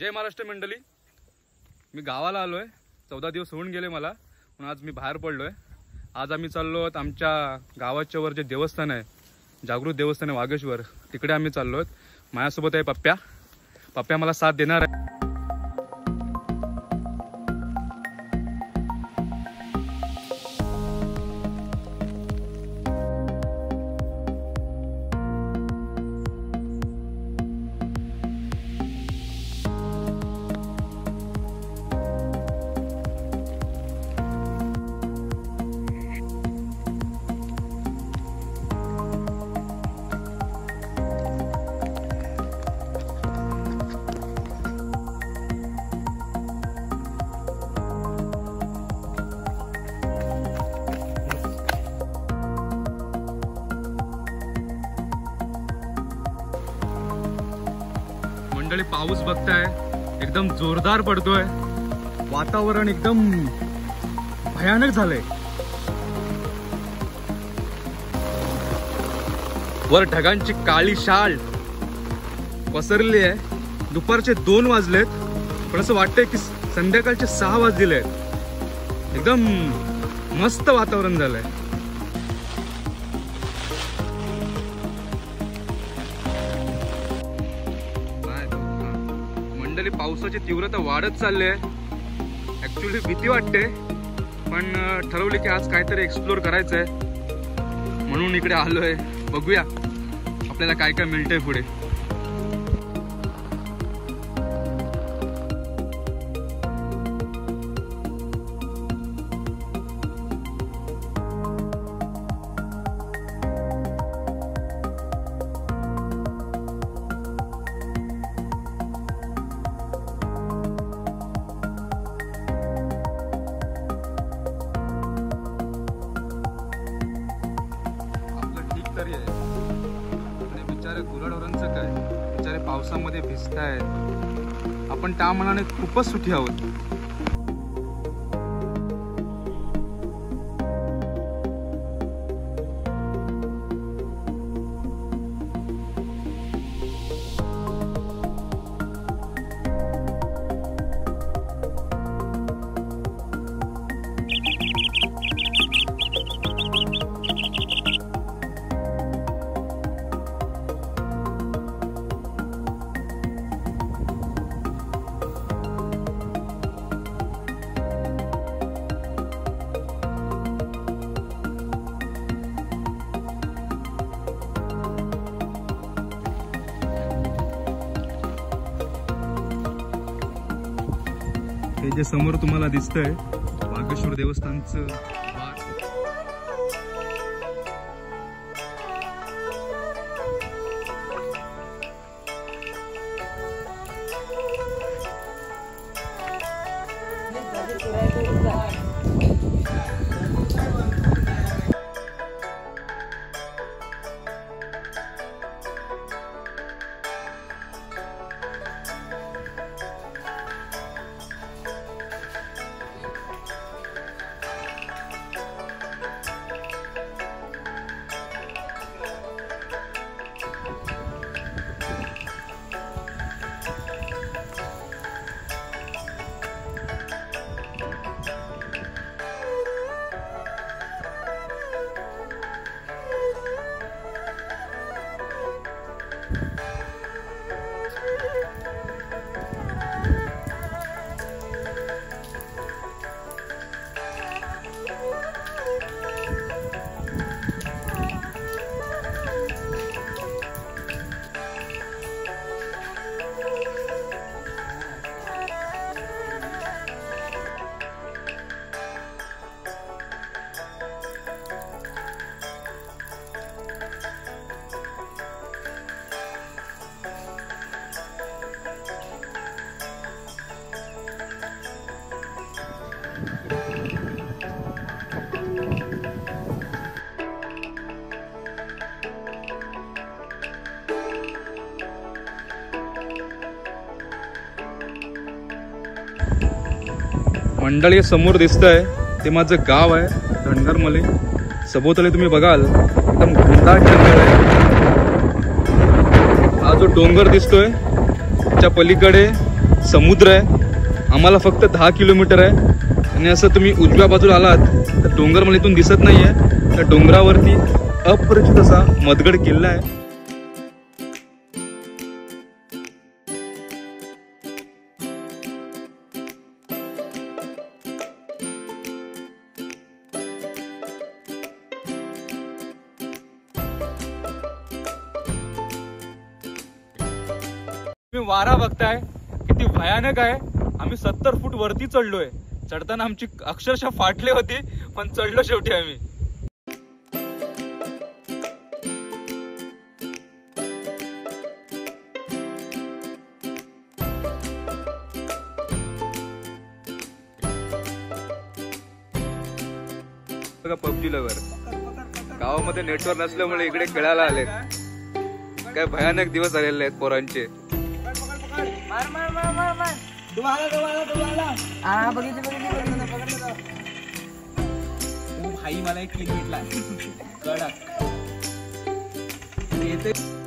जय महाराष्ट्र मंडळी, मी गावाला आलोय। 14 दिवस होऊन गेले मला, पण आज मी बाहेर पडलोय। आज आम्ही चाललो आमच्या गावाच्या वर जे देवस्थान आहे, जागृत देवस्थान आहे वागेश्वर, तिकडे आम्ही चाललोय। माझ्यासोबत आहे पप्प्या। पप्प्या मला साथ देणार आहे। मंडळी, पाऊस बघताय एकदम जोरदार पडतोय। वातावरण एकदम भयानक झालंय। वर ढगांची काळी शाल पसरली आहे। दुपारचे 2 वाजलेत, पण असं वाटतंय की संध्याकाळचे 6 वाजले आहेत। एकदम मस्त वातावरण झालंय। मंडळी, पावसाची तीव्रता वाढत चालली आहे। ऍक्च्युअली भीती वाटते, पण ठरवले की आज काहीतरी एक्सप्लोर करायचंय, म्हणून इकडे आलोय। बघूया आपल्याला काय काय मिळतंय पुढे। बिचारे गुराढोरांचं काय, बिचारे पावसामध्ये भिजतायत। आपण त्या मनाने खूपच सुखी आहोत। हे जे समोर तुम्हाला दिसतंय वागेश्वर देवस्थानचं मंडळी समोर दिसतंय ते माझं गाव आहे धनगरमली। सभोवताली तुम्ही बघाल एकदम घनदाट जंगल आहे। हा जो डोंगर दिसतोय त्याच्या पलीकडे समुद्र आहे, आम्हाला फक्त 10 किलोमीटर आहे आणि असं तुम्ही उजव्या बाजूला आलात तर डोंगर मला इथून दिसत नाहीये. त्या डोंगरावरती अपरिचित असा मदगड किल्ला आहे. तुम्ही वारा बघताय किती भयानक आहे. आम्ही 70 फूट वरती चढलोय. चढताना आमची अक्षरशः फाटली होती पण चढलो शेवटी आम्ही. बघा पबजी लवर गावामध्ये नेटवर्क नसल्यामुळे इकडे खेळायला आले. काय भयानक दिवस आलेले आहेत पोरांचे. भाई मला एक क्लिक भेटला.